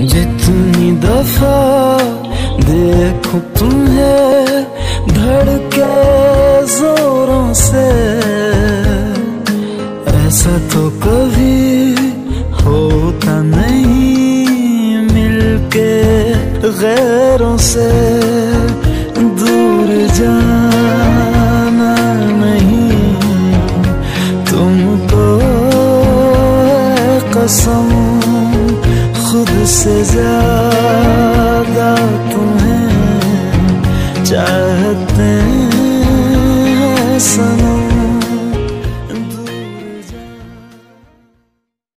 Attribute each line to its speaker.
Speaker 1: जितनी दफा देखो तुम्हें धड़के जोरों से, ऐसा तो कभी होता नहीं मिलके गैरों से। दूर जाना नहीं तुमको है कसम खुद से जा